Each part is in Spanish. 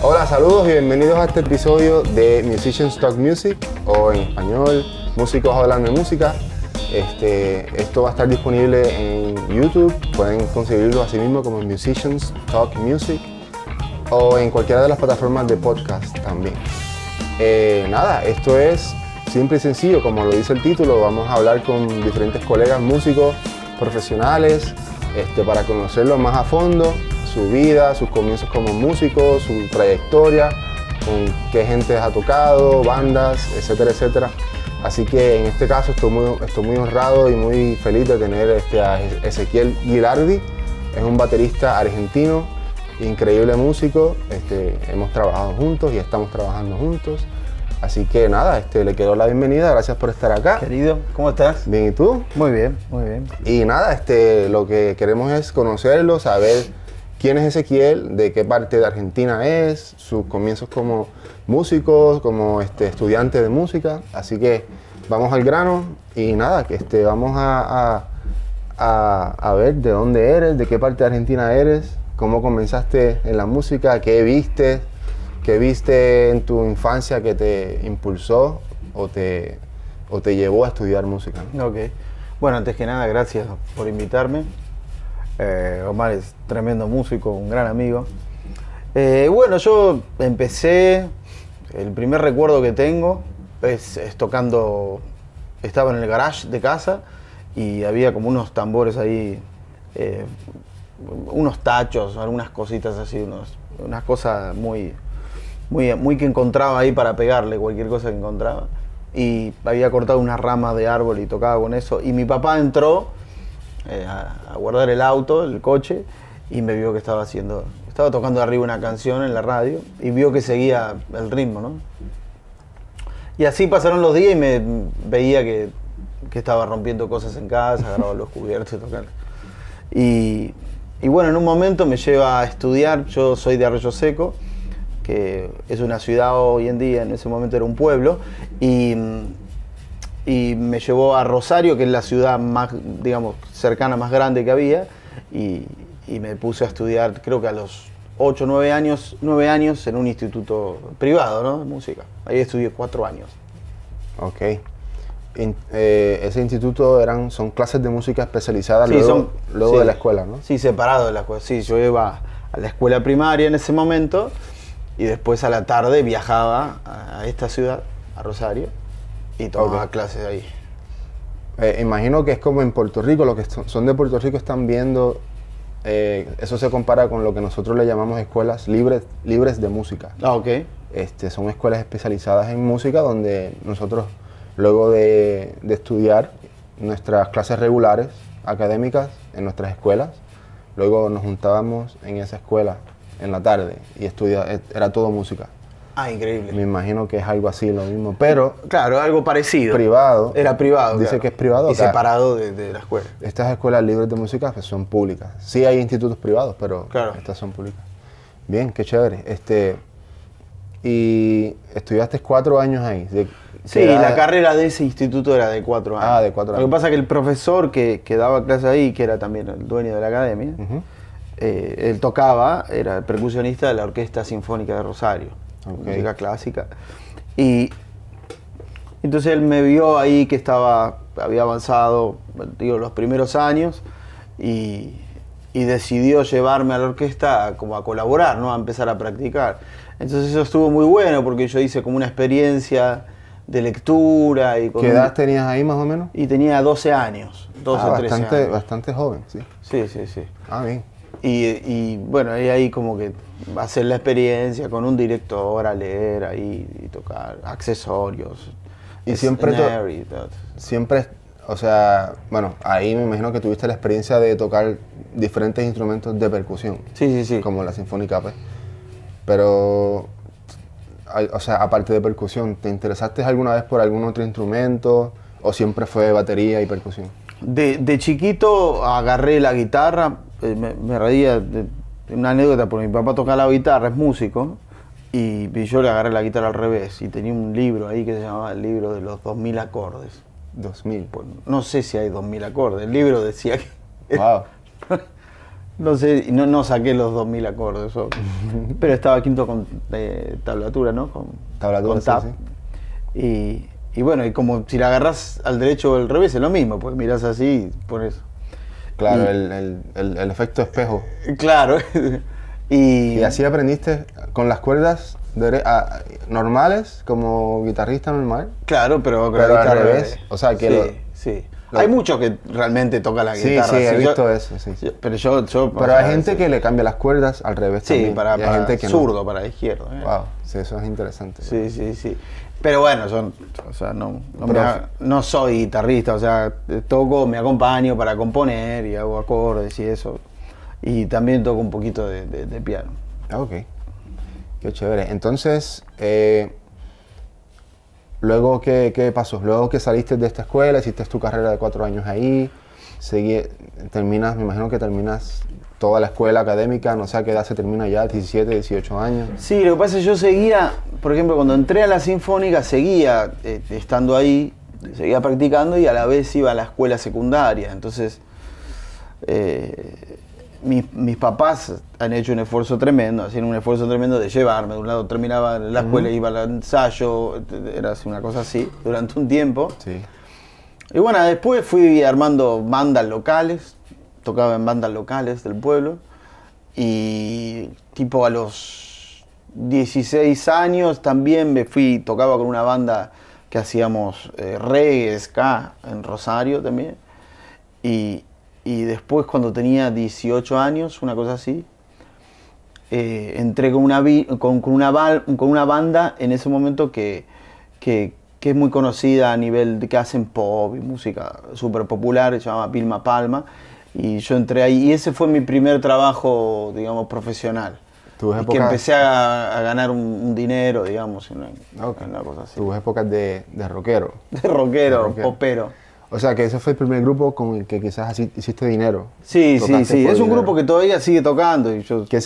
Hola, saludos y bienvenidos a este episodio de Musicians Talk Music, o en español, Músicos Hablando de Música. Esto va a estar disponible en YouTube, pueden conseguirlo así mismo como Musicians Talk Music, o en cualquiera de las plataformas de podcast también. Esto es simple y sencillo, como lo dice el título. Vamos a hablar con diferentes colegas músicos profesionales para conocerlos más a fondo, su vida, sus comienzos como músicos, su trayectoria, con qué gente ha tocado, bandas, etcétera, etcétera. Así que en este caso estoy muy honrado y muy feliz de tener a Ezequiel Gilardi. Es un baterista argentino, increíble músico. Hemos trabajado juntos y estamos trabajando juntos. Así que nada, le quiero la bienvenida, gracias por estar acá. Querido, ¿cómo estás? Bien, ¿y tú? Muy bien, muy bien. Y nada, lo que queremos es conocerlo, saber quién es Ezequiel, de qué parte de Argentina es, sus comienzos como músico, como estudiante de música. Así que vamos al grano y nada, vamos a ver de dónde eres, de qué parte de Argentina eres, cómo comenzaste en la música, qué viste en tu infancia que te impulsó o te llevó a estudiar música, ¿no? Ok. Bueno, antes que nada, gracias por invitarme. Omar es tremendo músico, un gran amigo. Bueno, yo empecé, el primer recuerdo que tengo es tocando, estaba en el garage de casa y había como unos tambores ahí, unos tachos, algunas cositas así, unas cosas muy que encontraba ahí para pegarle cualquier cosa que encontraba. Y había cortado una rama de árbol y tocaba con eso. Y mi papá entró a guardar el auto, el coche, y me vio que estaba tocando arriba una canción en la radio y vio que seguía el ritmo, ¿no? Y así pasaron los días y me veía que estaba rompiendo cosas en casa, agarraba los cubiertos y tocando. Y bueno, en un momento me lleva a estudiar. Yo soy de Arroyo Seco, que es una ciudad hoy en día, en ese momento era un pueblo, y me llevó a Rosario, que es la ciudad más, digamos, cercana, más grande que había, y me puse a estudiar, creo que a los 8 o 9 años en un instituto privado, ¿no?, de música. Ahí estudié 4 años. Ok. Ese instituto son clases de música especializadas, sí, luego de la escuela, ¿no? Sí, separado de la escuela. Sí, yo iba a la escuela primaria en ese momento y después a la tarde viajaba a esta ciudad, a Rosario, y tomaba clases ahí. Imagino que es como en Puerto Rico, los que son de Puerto Rico están viendo, eso se compara con lo que nosotros le llamamos escuelas libres de música. Ah, ok. Son escuelas especializadas en música donde nosotros, luego de estudiar nuestras clases regulares, académicas, en nuestras escuelas, luego nos juntábamos en esa escuela en la tarde y era todo música. Ah, increíble. Me imagino que es algo así, lo mismo, pero... Claro, algo parecido. Privado. Era privado, Dice claro, que es privado. y separado de la escuela. Estas escuelas libres de música pues, son públicas. Sí hay institutos privados, pero claro, estas son públicas. Bien, qué chévere. Y estudiaste 4 años ahí. Sí, la carrera de ese instituto era de 4 años. Ah, de 4 años. Lo que pasa es que el profesor que daba clase ahí, que era también el dueño de la academia, él tocaba, era el percusionista de la Orquesta Sinfónica de Rosario, música clásica. Y entonces él me vio ahí que había avanzado, los primeros años, y decidió llevarme a la orquesta como a colaborar, ¿no?, a empezar a practicar. Entonces eso estuvo muy bueno porque yo hice como una experiencia de lectura. ¿Qué edad tenías ahí más o menos? Y tenía 12 años, 12 o 13 años. Bastante joven, sí. Sí. Ah, bien. Y bueno, ahí como que hacer la experiencia con un director, a leer ahí y tocar accesorios. Y siempre, o sea, bueno, ahí me imagino que tuviste la experiencia de tocar diferentes instrumentos de percusión. Sí. Como la Sinfónica P. Pero, o sea, aparte de percusión, ¿te interesaste alguna vez por algún otro instrumento o siempre fue batería y percusión? De chiquito agarré la guitarra, me reía de una anécdota porque mi papá tocaba la guitarra, es músico, y yo le agarré la guitarra al revés y tenía un libro ahí que se llamaba el libro de los 2000 acordes. 2000. Pues, no sé si hay 2000 acordes, el libro decía que... Wow. No sé, no saqué los 2000 acordes, pero estaba quinto con tablatura, ¿no? Tablatura, con tab. sí, sí. Y bueno, y como si la agarrás al derecho o al revés es lo mismo, pues mirás así y pones. Claro, Y- el efecto espejo. Claro. ¿Y así aprendiste con las cuerdas normales, como guitarrista normal? Claro, pero con la Pero al guitarra, revés, o sea que sí. Hay muchos que realmente tocan la Sí, guitarra. sí, he así. visto eso, sí. Pero yo o Pero hay sea, gente que le cambia las cuerdas al revés Sí, también. para y hay gente que zurdo, para izquierdo. no. Wow, sí, eso es interesante. Sí, sí, sí. Pero bueno, yo o sea, no soy guitarrista, o sea, toco, me acompaño para componer y hago acordes y eso. Y también toco un poquito de piano. Ah, ok, qué chévere. Entonces, luego, ¿qué pasó? Luego que saliste de esta escuela, hiciste tu carrera de 4 años ahí, terminas, me imagino que terminas toda la escuela académica, no sé a qué edad se termina ya, 17, 18 años. Sí, lo que pasa es que yo seguía, por ejemplo, cuando entré a la Sinfónica, seguía estando ahí, seguía practicando y a la vez iba a la escuela secundaria. Entonces, mis papás han hecho un esfuerzo tremendo, hacían un esfuerzo tremendo de llevarme. De un lado terminaba la escuela, iba al ensayo, era así, una cosa así, durante un tiempo. Sí. Y bueno, después fui armando bandas locales, tocaba en bandas locales del pueblo, y tipo a los 16 años también tocaba con una banda que hacíamos reggae, ska en Rosario también, y después cuando tenía 18 años, una cosa así, entré con una banda en ese momento que es muy conocida a nivel de que hacen pop y música súper popular, se llama Vilma Palma, y yo entré ahí, y ese fue mi primer trabajo, digamos, profesional. Y que empecé a ganar un dinero, digamos, en una cosa así. Tus épocas de rockero. De rockero, popero. O sea, que ese fue el primer grupo con el que quizás así hiciste dinero. Sí, sí, sí. Es un dinero. grupo que todavía sigue tocando. Y yo... ¿Qué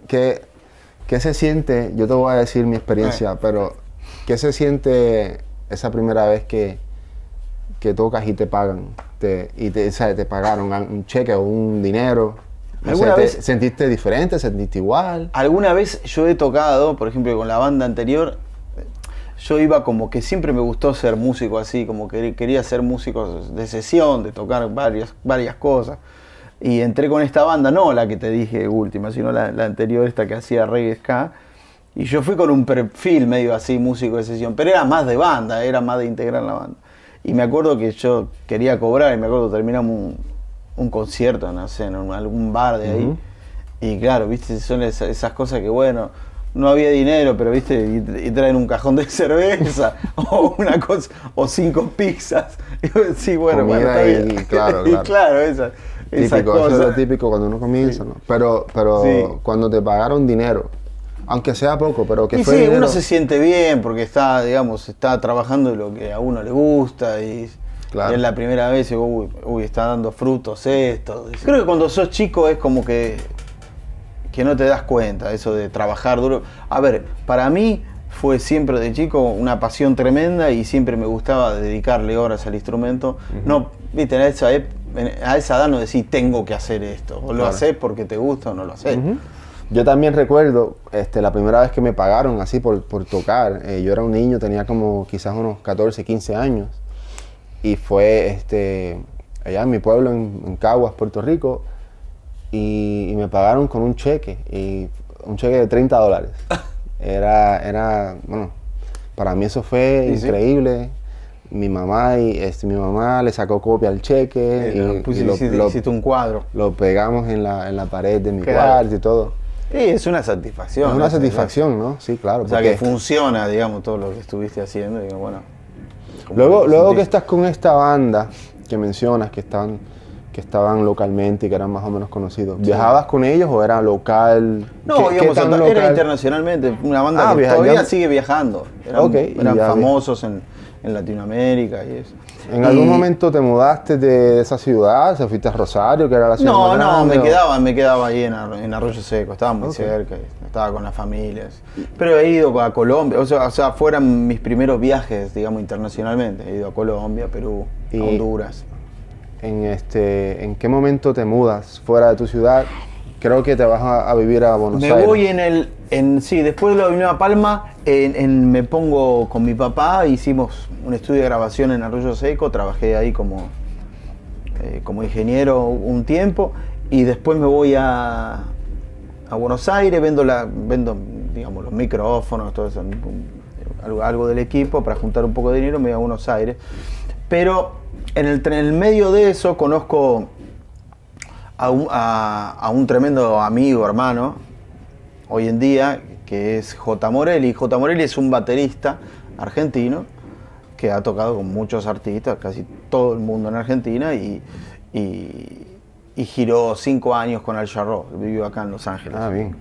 se siente? Yo te voy a decir mi experiencia, pero ¿qué se siente esa primera vez que tocas y te pagan? Te pagaron un cheque o un dinero. No sé, ¿sentiste diferente? ¿Sentiste igual? Alguna vez yo he tocado, por ejemplo, con la banda anterior, yo iba como que siempre me gustó ser músico así, como que quería ser músico de sesión, de tocar varias cosas. Y entré con esta banda, no la que te dije última, sino la anterior, esta que hacía reggae ska. Y yo fui con un perfil medio así, músico de sesión, pero era más de banda, era más de integrar la banda. Y me acuerdo que yo quería cobrar, y me acuerdo que terminamos un concierto, no sé, en algún bar de ahí. Y claro, viste, son esas cosas que, bueno, no había dinero, pero viste, y traen un cajón de cerveza, o una cosa, o 5 pizzas. Y yo decía, bueno, comida está bien. Claro. Y claro, esa Típico, eso es lo típico cuando uno comienza, Sí. ¿no? Pero Sí. cuando te pagaron dinero, aunque sea poco, pero que Y fue sí, dinero. uno se siente bien porque está, digamos, está trabajando de lo que a uno le gusta y Claro. es la primera vez y uy, está dando frutos esto. Creo que cuando sos chico es como que no te das cuenta eso de trabajar duro. A ver, para mí fue siempre de chico una pasión tremenda y siempre me gustaba dedicarle horas al instrumento. No, viste, a esa edad no decís tengo que hacer esto, o lo Claro. haces porque te gusta o no lo haces. Yo también recuerdo la primera vez que me pagaron así por tocar. Yo era un niño, tenía como quizás unos 14, 15 años. Y fue allá en mi pueblo, en Caguas, Puerto Rico. Y me pagaron con un cheque de $30. Bueno, para mí eso fue increíble. Mi mamá le sacó copia al cheque. Hiciste un cuadro. Lo pegamos en la pared de mi cuarto y todo. Sí, es una satisfacción. Es una satisfacción, ¿no? Sí, claro. O sea, que funciona, digamos, todo lo que estuviste haciendo. Y bueno, luego que estás con esta banda que mencionas, que estaban localmente y que eran más o menos conocidos, ¿viajabas con ellos o era local? No, digamos, tan era local? internacionalmente, una banda que todavía sigue viajando. Eran famosos en Latinoamérica y eso. ¿En algún momento te mudaste de esa ciudad? ¿Se fuiste a Rosario, que era la ciudad más grande? Me quedaba ahí en Arroyo Seco, estaba muy cerca, estaba con las familias. Pero he ido a Colombia, o sea, fueron mis primeros viajes, digamos, internacionalmente. He ido a Colombia, Perú, a Honduras. ¿En qué momento te mudas fuera de tu ciudad? creo que te vas a vivir a Buenos Aires. Me voy sí, después de lo de Nueva Palma, me pongo con mi papá, hicimos un estudio de grabación en Arroyo Seco, trabajé ahí como ingeniero un tiempo, y después me voy a Buenos Aires, vendo digamos, los micrófonos, todo eso, algo del equipo para juntar un poco de dinero, me voy a Buenos Aires. Pero en el medio de eso conozco a un tremendo amigo, hermano, hoy en día, que es J. Morelli. J. Morelli es un baterista argentino que ha tocado con muchos artistas, casi todo el mundo en Argentina, y giró 5 años con Al Jarreau, vivió acá en Los Ángeles. Ah, bien.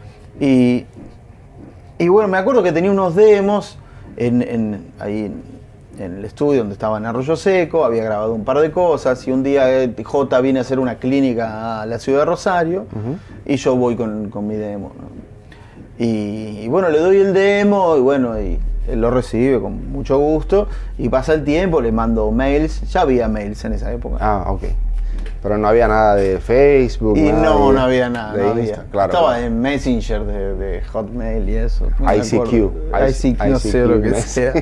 Y bueno, me acuerdo que tenía unos demos ahí en el estudio donde estaba en Arroyo Seco, había grabado un par de cosas, y un día J viene a hacer una clínica a la ciudad de Rosario, y yo voy con mi demo, ¿no? Y bueno, le doy el demo, y bueno, y él lo recibe con mucho gusto, y pasa el tiempo, le mando mails, ya había mails en esa época. Ah, ok. Pero no había nada de Facebook. Y nada no había nada. De no Insta, había. claro. Estaba en Messenger de Hotmail y eso. No me ICQ. acuerdo. ICQ, no sé lo que sea.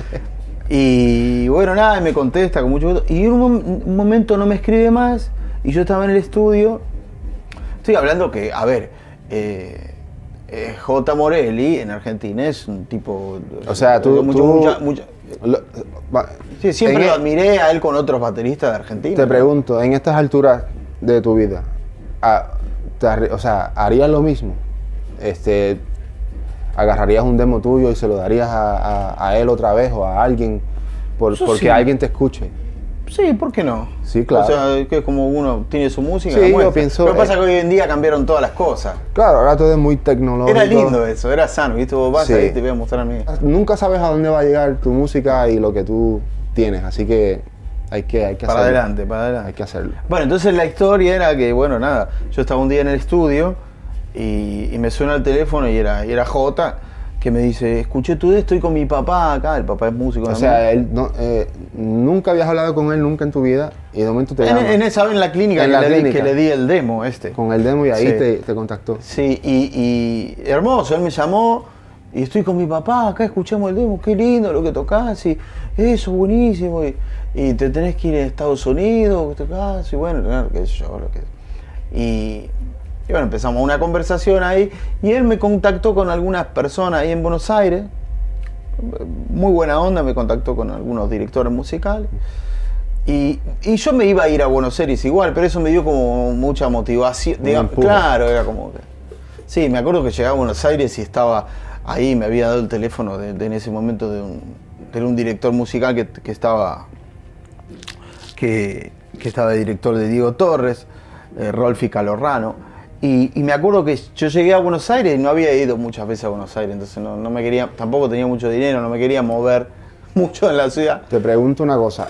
Y bueno, nada, me contesta con mucho gusto. Y en un momento no me escribe más, y yo estaba en el estudio. Estoy hablando que, a ver, J. Morelli en Argentina es un tipo... O sea, sí, siempre lo admiré a él con otros bateristas de Argentina. Te pregunto, en estas alturas de tu vida, ¿harías lo mismo? ¿Agarrarías un demo tuyo y se lo darías a él otra vez o a alguien porque sí. alguien te escuche? Sí, ¿por qué no? Sí, claro. O sea, que como uno tiene su música, sí, yo pienso... Lo que pasa es que hoy en día cambiaron todas las cosas. Claro, ahora todo es muy tecnológico. Era lindo eso, era sano, ¿viste? Vos vas sí. ahí, te voy a mostrar a mí. Nunca sabes a dónde va a llegar tu música y lo que tú tienes, así que hay que hacerlo. Para adelante. Hay que hacerlo. Bueno, entonces la historia era que, bueno, nada, yo estaba un día en el estudio y me suena el teléfono y era Jota, que me dice, escuché tú estoy con mi papá acá, el papá es músico. O sea, él nunca habías hablado con él nunca en tu vida y de momento te llama. En la clínica, que le di el demo Con el demo y ahí sí. te contactó. Sí, y hermoso, él me llamó y estoy con mi papá, acá escuchamos el demo, qué lindo lo que tocás, y eso, buenísimo, y te tenés que ir a Estados Unidos, que tocás, y bueno, claro, qué sé yo, y bueno, empezamos una conversación ahí, y él me contactó con algunas personas ahí en Buenos Aires, muy buena onda, me contactó con algunos directores musicales, y yo me iba a ir a Buenos Aires igual, pero eso me dio como mucha motivación, claro, era como que... Sí, me acuerdo que llegaba a Buenos Aires y estaba ahí, me había dado el teléfono en ese momento de un director musical que estaba de director de Diego Torres, Rolfi Calorrano. Y me acuerdo que yo llegué a Buenos Aires y no había ido muchas veces a Buenos Aires, entonces no me quería, tampoco tenía mucho dinero, no me quería mover mucho en la ciudad. Te pregunto una cosa,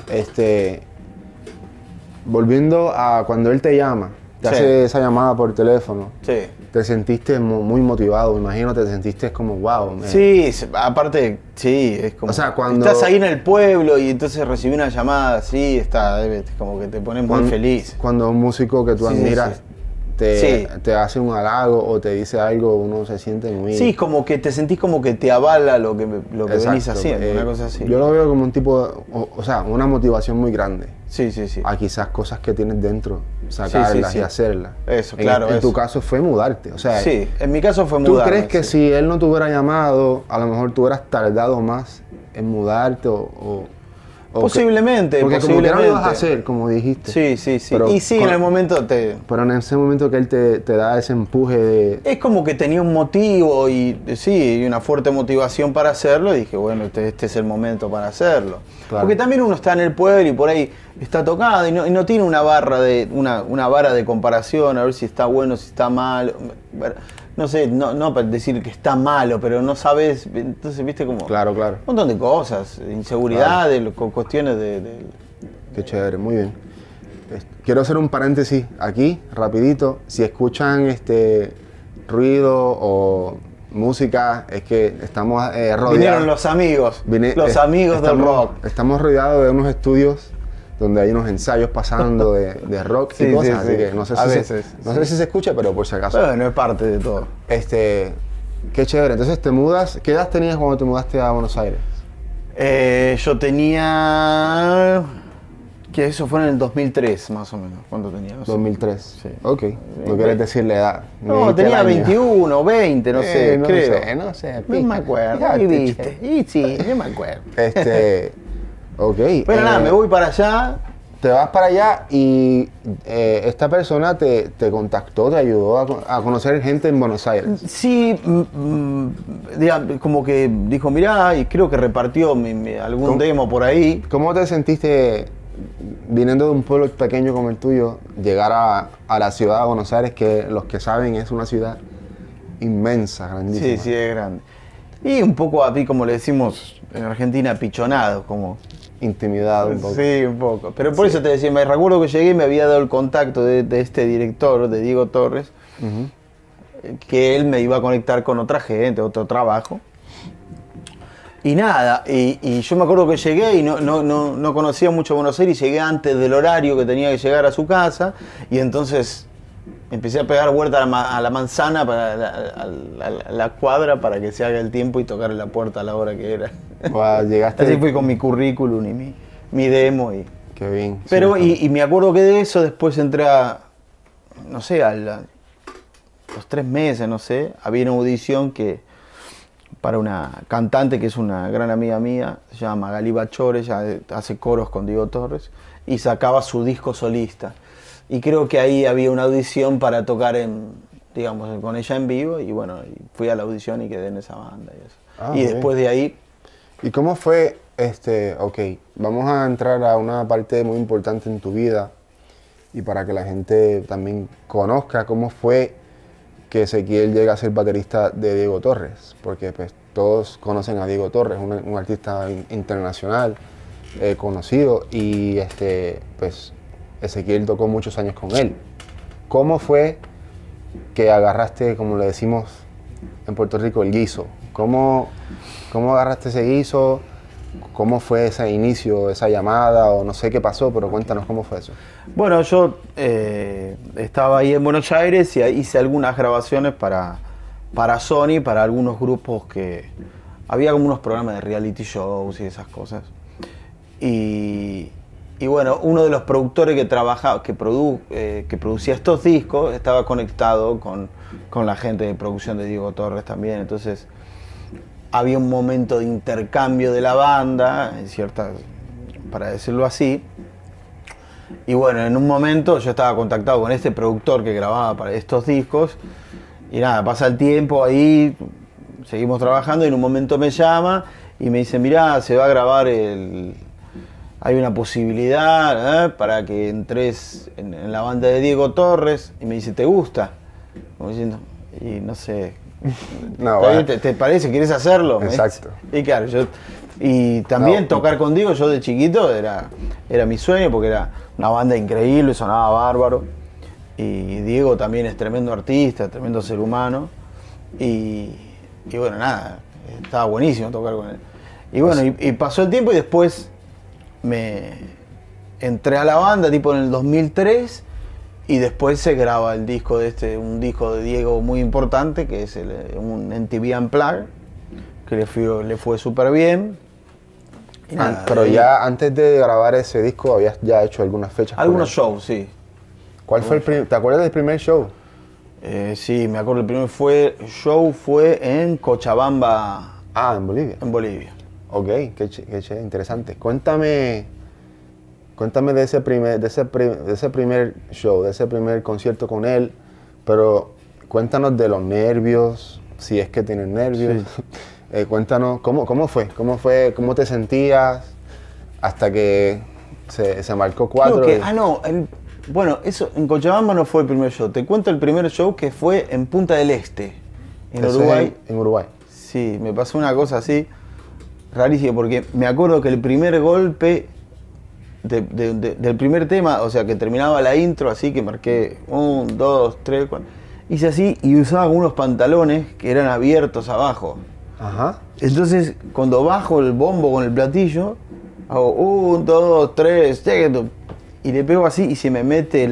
volviendo a cuando él te llama, te hace esa llamada por teléfono, sí. Te sentiste muy motivado, me imagino, te sentiste como wow. Sí, aparte, sí, es como, o sea, cuando estás ahí en el pueblo y entonces recibí una llamada así, como que te pones muy feliz. Cuando un músico que tú admiras te hace un halago o te dice algo, uno se siente muy... Sí, como que te sentís como que te avala lo que venís haciendo, una cosa así. Yo lo veo como un tipo, o sea, una motivación muy grande. Sí. A quizás cosas que tienes dentro, sacarlas y hacerlas. Eso, claro. En tu caso fue mudarte, o sea... Sí, en mi caso fue mudarme. ¿Tú crees que si él no te hubiera llamado, a lo mejor tú hubieras tardado más en mudarte Posiblemente, porque como que no lo ibas a hacer, como dijiste. Sí. Pero y sí, en el momento Pero en ese momento que él te da ese empuje de... Es como que tenía un motivo y una fuerte motivación para hacerlo y dije, bueno, este es el momento para hacerlo. Claro. Porque también uno está en el pueblo y por ahí está tocado y no tiene una vara de comparación, a ver si está bueno, si está mal. No sé, no para decir que está malo, pero no sabes, entonces viste como... Claro. Un montón de cosas, inseguridades, cuestiones de... Qué chévere, muy bien. Quiero hacer un paréntesis aquí, rapidito. Si escuchan ruido o música, es que estamos rodeados... Vinieron los amigos, amigos del rock. Estamos rodeados de unos estudios donde hay unos ensayos pasando de rock y Sí, cosas, sí, así sí. que no sé, A si veces, no sé si se escucha, pero por si acaso. Bueno, es parte de todo. Qué chévere. Entonces te mudas, ¿qué edad tenías cuando te mudaste a Buenos Aires? Yo tenía... que eso fue en el 2003, más o menos, cuando tenía. No sé. 2003. Sí. Ok, no quieres decir la edad. No, Dijiste tenía el año. 21, 20, no sé, no creo. sé, no sé. No me acuerdo. Fíjate, Y viste. che. Y sí, no me acuerdo. Ok. Pero nada, me voy para allá. Te vas para allá y esta persona te contactó, te ayudó a conocer gente en Buenos Aires. Sí, como que dijo, mirá, y creo que repartió algún ¿Cómo? demo por ahí. ¿Cómo te sentiste viniendo de un pueblo pequeño como el tuyo, llegar a la ciudad de Buenos Aires, que los que saben es una ciudad inmensa, grandísima? Sí, sí, es grande. Y un poco a ti, como le decimos en Argentina, pichonado, como... Intimidado un poco. Sí, un poco. Pero por eso te decía, me recuerdo que llegué y me había dado el contacto de este director, de Diego Torres, que él me iba a conectar con otra gente, otro trabajo. Y nada, y yo me acuerdo que llegué y no conocía mucho Buenos Aires y llegué antes del horario que tenía que llegar a su casa y entonces empecé a pegar vuelta a la manzana, a la cuadra para que se haga el tiempo y tocar la puerta a la hora que era. Llegaste. Así fui con mi currículum y mi demo. Qué bien. Pero, Sí, y me acuerdo que de eso después entré a, no sé, los 3 meses, no sé, había una audición para una cantante que es una gran amiga mía, se llama Magali Bachore, ella hace coros con Diego Torres, y sacaba su disco solista. Y creo que ahí había una audición para tocar digamos, con ella en vivo, y bueno, y fui a la audición y quedé en esa banda y eso. Y bien. después de ahí... ¿Y cómo fue, ok, vamos a entrar a una parte muy importante en tu vida y para que la gente también conozca cómo fue que Ezequiel llega a ser baterista de Diego Torres, porque pues todos conocen a Diego Torres, un artista internacional conocido y pues Ezequiel tocó muchos años con él. ¿Cómo fue que agarraste, como le decimos en Puerto Rico, el guiso? ¿Cómo agarraste ese guiso? ¿Cómo fue ese inicio, esa llamada? O no sé qué pasó, pero cuéntanos cómo fue eso. Bueno, yo estaba ahí en Buenos Aires y hice algunas grabaciones para Sony, para algunos grupos que... Había como unos programas de reality shows y esas cosas. Y bueno, uno de los productores que trabajaba, que producía estos discos, estaba conectado con la gente de producción de Diego Torres también. Entonces había un momento de intercambio de la banda, para decirlo así. Y bueno, en un momento yo estaba contactado con este productor que grababa para estos discos. Y nada, pasa el tiempo ahí, seguimos trabajando y en un momento me llama y me dice, mirá, se va a grabar hay una posibilidad para que entres en la banda de Diego Torres. Y me dice, ¿te gusta? Como diciendo, y no sé... No, ¿Te parece? ¿Quieres hacerlo? Exacto. Y claro, y también tocar con Diego, yo de chiquito era mi sueño porque era una banda increíble, sonaba bárbaro. Y Diego también es tremendo artista, tremendo ser humano. Y bueno, nada, estaba buenísimo tocar con él. Y bueno, y pasó el tiempo y después me entré a la banda tipo en el 2003. Y después se graba el disco un disco de Diego muy importante, que es un MTV Unplugged, que le fue súper bien. Y nada, pero ya antes de grabar ese disco habías ya hecho algunas fechas. Algunos shows, sí. ¿Cuál fue ¿Te acuerdas del primer show? Sí, me acuerdo, el primer show fue en Cochabamba. Ah, en Bolivia. En Bolivia. Ok, qué interesante. Cuéntame de ese primer show, de ese primer concierto con él, pero cuéntanos de los nervios, si es que tienes nervios. Sí. Cuéntanos, ¿cómo fue? ¿Cómo te sentías hasta que se marcó 4? Bueno, eso en Cochabamba no fue el primer show. Te cuento el primer show que fue en Punta del Este, en Uruguay. En Uruguay. Sí, me pasó una cosa así rarísima, porque me acuerdo que el primer golpe del primer tema, o sea, que terminaba la intro, así que marqué 1, 2, 3, 4. Hice así y usaba unos pantalones que eran abiertos abajo. Ajá. Entonces, cuando bajo el bombo con el platillo, Hago 1, 2, 3, y le pego así y se me mete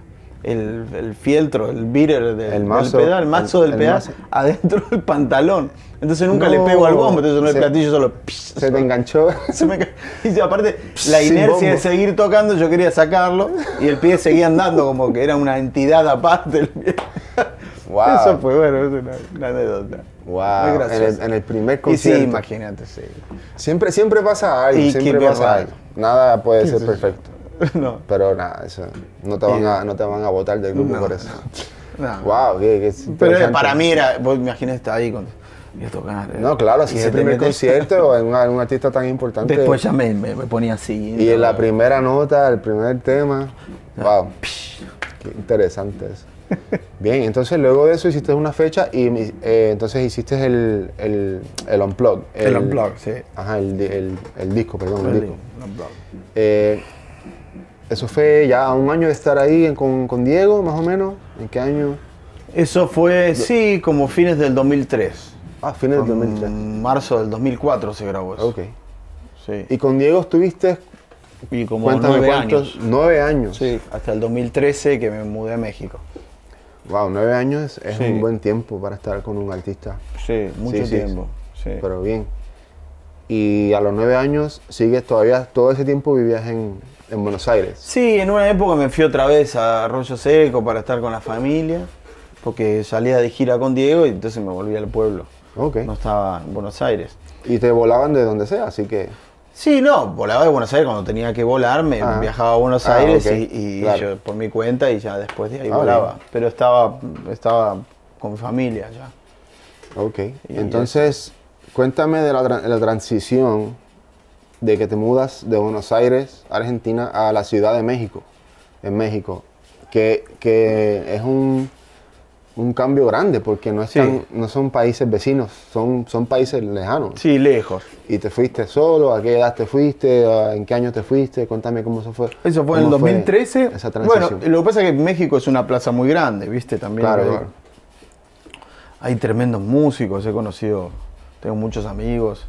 el fieltro, el beater del pedal, el mazo del pedal adentro del pantalón. Entonces nunca le pego al bombo, entonces no el platillo solo... Se te enganchó. Y aparte, la inercia de seguir tocando, yo quería sacarlo y el pie seguía andando como que era una entidad aparte. El pie. Wow. Eso fue bueno, es una anécdota. Wow. En el primer concierto. Y sí, imagínate, sí. Siempre pasa algo, siempre pasa algo. Nada puede ser perfecto. No. Pero nada, eso, no te van a botar del grupo por eso. No. Wow, qué pero para mí era, vos imaginás estar ahí con... Y a tocar, no, claro, si es el primer concierto en un artista tan importante. Después ya me ponía así. Y en la primera nota, el primer tema. Wow, qué interesante eso. Bien, entonces luego de eso hiciste una fecha y entonces hiciste el Unplugged. El Unplugged, sí. Ajá, el disco, perdón, el disco. Unplugged. Eso fue ya un año de estar ahí con Diego, más o menos. ¿En qué año? Eso fue, sí, como fines del 2003. Fines del 2003. En marzo del 2004 se grabó eso. Ok. Sí. ¿Y con Diego estuviste? Y como Cuéntame 9 cuántos. años. 9 años. Sí, hasta el 2013 que me mudé a México. Wow, 9 años es Sí. un buen tiempo para estar con un artista. Sí, mucho tiempo. Sí. Pero bien. Y a los 9 años sigues todavía, todo ese tiempo vivías en Buenos Aires. Sí, en una época me fui otra vez a Arroyo Seco para estar con la familia, porque salía de gira con Diego y entonces me volví al pueblo. Ok. No estaba en Buenos Aires. Y te volaban de donde sea, así que... Sí, no, volaba de Buenos Aires cuando tenía que volar, viajaba a Buenos Aires ok, y claro. yo por mi cuenta y ya después de ahí volaba. Bien. Pero estaba con mi familia ya. Ok. Entonces, cuéntame de la transición de que te mudas de Buenos Aires, Argentina, a la Ciudad de México, en México, que es un cambio grande porque no son países vecinos, son países lejanos. Sí, lejos. ¿Y te fuiste solo? ¿A qué edad te fuiste? ¿En qué año te fuiste? Contame cómo eso fue. Eso fue en el 2013. Esa transición. Bueno, lo que pasa es que México es una plaza muy grande, ¿viste? También Claro. hay tremendos músicos, he conocido, tengo muchos amigos.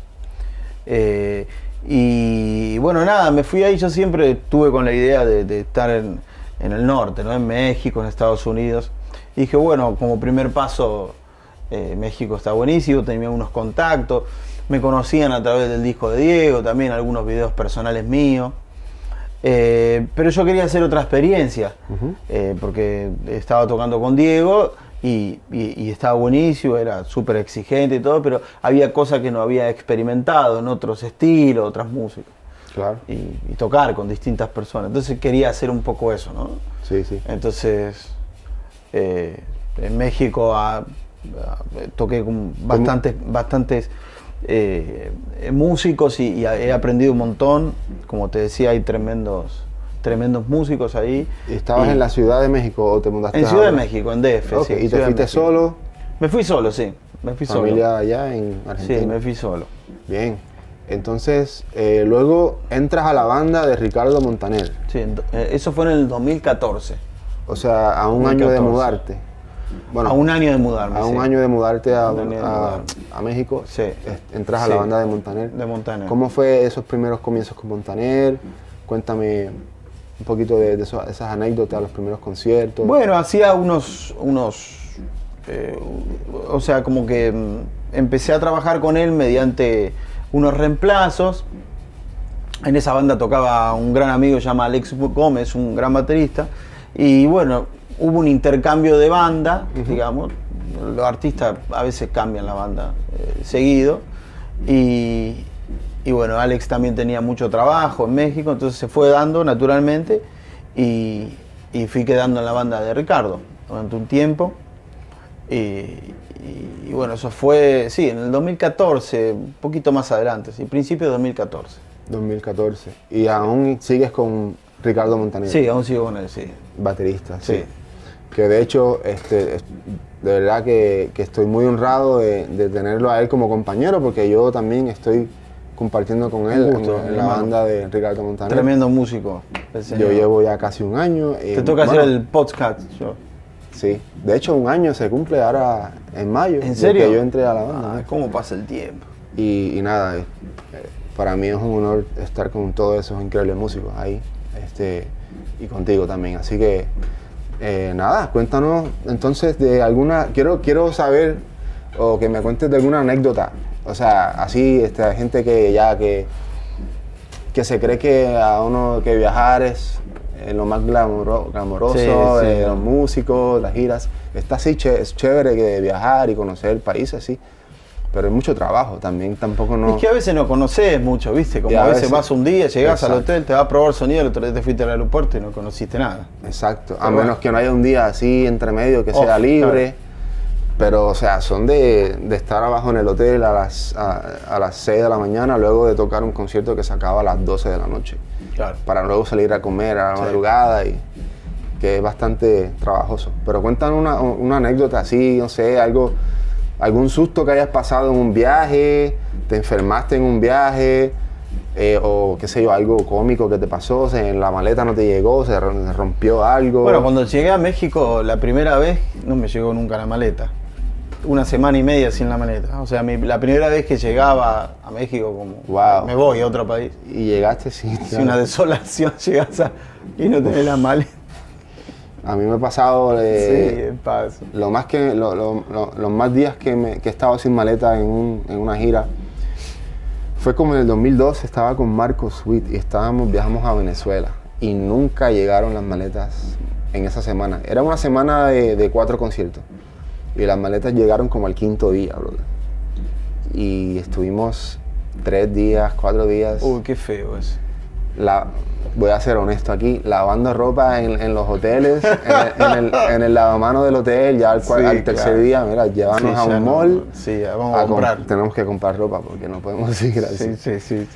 Y bueno, nada, me fui ahí, yo siempre estuve con la idea de estar en el norte, ¿no? En México, en Estados Unidos. Y dije, bueno, como primer paso, México está buenísimo, tenía unos contactos, me conocían a través del disco de Diego, también algunos videos personales míos. Pero yo quería hacer otra experiencia, porque estaba tocando con Diego y estaba buenísimo, era súper exigente y todo, pero había cosas que no había experimentado en otros estilos, otras músicas. Claro. Y tocar con distintas personas. Entonces quería hacer un poco eso, ¿no? Sí, sí. Entonces, en México toqué con bastantes músicos y he aprendido un montón. Como te decía, hay tremendos músicos ahí. ¿Estabas en la Ciudad de México o te mudaste? En Ciudad de México, en DF. Ok, Sí, ¿y te Ciudad de fuiste México. solo? Me fui solo, sí. Me fui ¿Familia solo. allá en Argentina? Sí, me fui solo. Bien. Entonces, luego entras a la banda de Ricardo Montaner. Sí, eso fue en el 2014. O sea, a un año de 2014. mudarte. Bueno, A un año de mudarme. a un sí. año de mudarte a Un año de mudarme. México, Sí. entras a la Sí. banda de Montaner. De Montaner. ¿Cómo fue esos primeros comienzos con Montaner? Cuéntame un poquito de esas anécdotas, los primeros conciertos. Bueno, hacía o sea, como que empecé a trabajar con él mediante unos reemplazos. En esa banda tocaba un gran amigo llamado Alex Gómez, un gran baterista. Y bueno, hubo un intercambio de banda, digamos. Los artistas a veces cambian la banda seguido. Y bueno, Alex también tenía mucho trabajo en México, entonces se fue dando naturalmente. Y fui quedando en la banda de Ricardo durante un tiempo. Y bueno, eso fue, sí, en el 2014, un poquito más adelante, sí, principio de 2014. 2014. Y aún sigues con Ricardo Montaner. Sí, aún sigo con él, sí. Baterista, sí. Sí. Que de hecho, de verdad que estoy muy honrado de tenerlo a él como compañero, porque yo también estoy compartiendo con él gusto, en la hermano. banda de Ricardo Montaner. Tremendo músico, el señor. Yo llevo ya casi un año. Te toca hacer el podcast, yo. Sí, de hecho un año se cumple ahora en mayo. ¿En serio? De que yo entré a la banda. Ah, ¿cómo pasa el tiempo? Y nada, para mí es un honor estar con todos esos increíbles músicos ahí, y contigo también. Así que, nada, cuéntanos entonces de alguna, quiero saber, o que me cuentes de alguna anécdota. O sea, así, hay gente que se cree que a uno que viajar es lo más glamoroso, Sí. los músicos, las giras. Está así, es chévere que viajar y conocer países, sí, pero hay mucho trabajo también, tampoco no... Es que a veces no conoces mucho, ¿viste? Como Y a veces vas un día, llegás al Exacto. hotel, te vas a probar sonido, el otro día te fuiste al aeropuerto y no conociste nada. Exacto, a Pero menos bueno. que no haya un día así entre medio que sea libre. Claro. Pero, o sea, son de estar abajo en el hotel a las 6 de la mañana, luego de tocar un concierto que se acaba a las 12 de la noche. Claro. Para luego salir a comer a la Sí. madrugada, y que es bastante trabajoso. Pero cuéntanos una anécdota así, no sé, algún susto que hayas pasado en un viaje, te enfermaste en un viaje, o qué sé yo, algo cómico que te pasó, o sea, en la maleta no te llegó, se rompió algo. Bueno, cuando llegué a México la primera vez, no me llegó nunca la maleta. Una semana y media sin la maleta. O sea, la primera vez que llegaba a México, como Wow. me voy a otro país. Y llegaste sin... Es una desolación, llegás y no tenés la maleta. A mí me ha pasado Sí, pasa. los más días que he estado sin maleta en una gira. Fue como en el 2002, estaba con Marcos Witt y viajamos a Venezuela y nunca llegaron las maletas en esa semana. Era una semana de 4 conciertos y las maletas llegaron como al 5.º día, brother. Y estuvimos 3 días, 4 días. Uy, qué feo eso. Voy a ser honesto aquí, lavando ropa en los hoteles, en el lavamano del hotel, ya al Sí, tercer claro. día, mira, llévanos Sí, a ya un no- mall. sí, vamos a comprar. Tenemos que comprar ropa porque no podemos seguir así. Sí.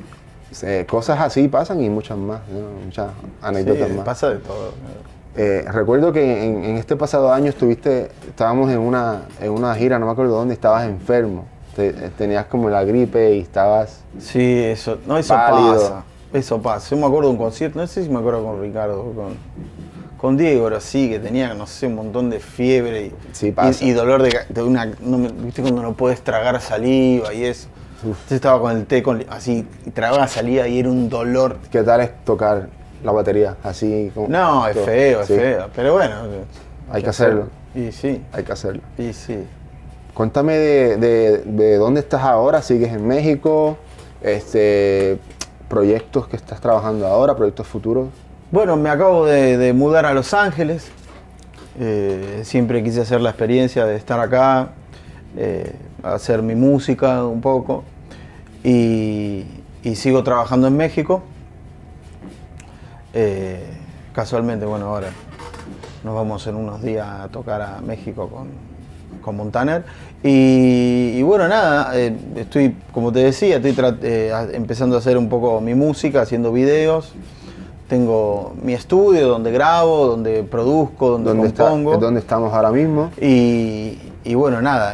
Cosas así pasan y muchas más, ¿no? Muchas anécdotas Sí, más. pasa de todo. Recuerdo que en este pasado año estábamos en una gira, no me acuerdo dónde, estabas enfermo. Tenías como la gripe y estabas... Sí, eso Pálido. pasa. Eso pasa. Yo me acuerdo de un concierto, no sé si me acuerdo con Ricardo o con Diego, pero sí, que tenía, no sé, un montón de fiebre Sí, pasa. y dolor de una... ¿Viste cuando no puedes tragar saliva y eso? Yo estaba con el té, así, y tragaba saliva y era un dolor. ¿Qué tal es tocar la batería así? No, es todo? feo, Sí, es feo. Pero bueno. Hay que hacerlo. Y sí, Hay que hacerlo. y sí. Cuéntame de dónde estás ahora, sigues en México, proyectos que estás trabajando ahora, proyectos futuros. Bueno, me acabo de mudar a Los Ángeles. Siempre quise hacer la experiencia de estar acá, hacer mi música un poco. Y sigo trabajando en México. Casualmente, bueno, ahora nos vamos en unos días a tocar a México con Montaner. Y bueno, nada, estoy, como te decía, estoy empezando a hacer un poco mi música, haciendo videos. Tengo mi estudio donde grabo, donde produzco, donde compongo. Es donde estamos ahora mismo. Y bueno, nada,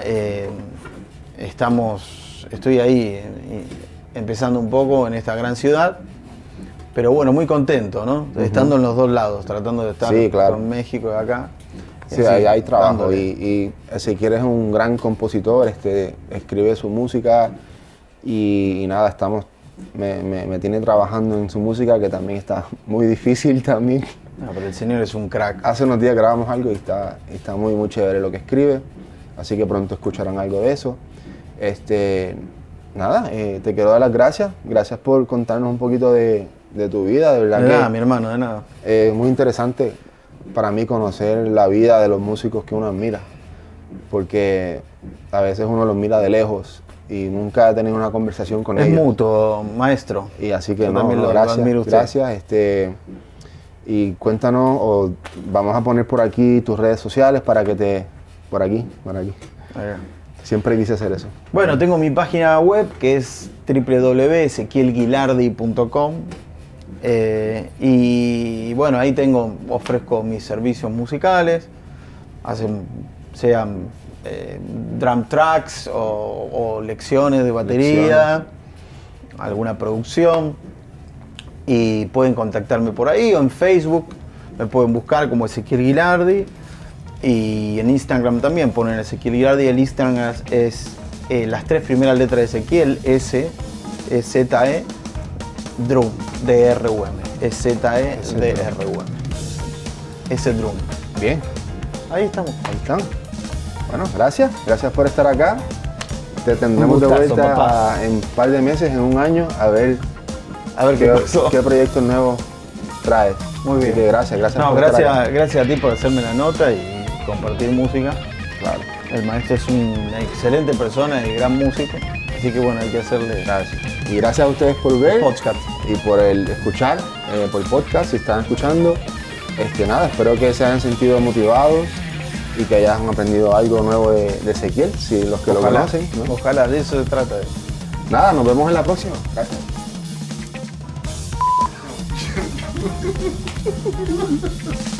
estoy ahí empezando un poco en esta gran ciudad, pero bueno, muy contento, ¿no? Estando en los dos lados, tratando de estar Sí, claro. con México y acá. Sí, Así, hay trabajo dándole. y Ezequiel es un gran compositor, escribe su música y nada, me tiene trabajando en su música, que también está muy difícil también. No, pero el señor es un crack. Hace unos días grabamos algo y está muy chévere lo que escribe, así que pronto escucharán algo de eso. Nada, te quiero dar las gracias por contarnos un poquito de tu vida, de verdad De nada, que mi hermano, de nada. es muy interesante para mí conocer la vida de los músicos que uno admira, porque a veces uno los mira de lejos y nunca he tenido una conversación con Es ellos. mutuo, maestro. Y así que Yo también lo gracias, admiro a usted. gracias. Y cuéntanos, o vamos a poner por aquí tus redes sociales para que por aquí. Siempre quise hacer eso. Bueno, tengo mi página web que es www.ezequielguilardi.com y bueno, ahí ofrezco mis servicios musicales, sean drum tracks o lecciones de batería, alguna producción, y pueden contactarme por ahí o en Facebook, me pueden buscar como Ezequiel Guilardi. Y en Instagram también ponen Ezequiel Guilardi. El Instagram es las 3 primeras letras de Ezequiel, S, es ZE Drum, D-R-U-M. Es ZE D-R-U-M. Ese Drum. Bien, Ahí estamos. ahí están. Bueno, gracias por estar acá. Te tendremos Un de gustazo, vuelta papá. en un par de meses, en un año, a ver qué pasó. qué proyectos nuevos traes. Muy bien. Así que gracias No, por estar acá. gracias a ti por hacerme la nota y compartir música. Claro, El maestro es una excelente persona y gran músico. Así que bueno, hay que hacerle gracias. Y gracias a ustedes por ver podcast. y por el escuchar, por el podcast, si están escuchando. Nada, espero que se hayan sentido motivados y que hayan aprendido algo nuevo de Ezequiel, si los que lo conocen, ¿no? Ojalá, de eso se trata. Nada, nos vemos en la próxima. Gracias.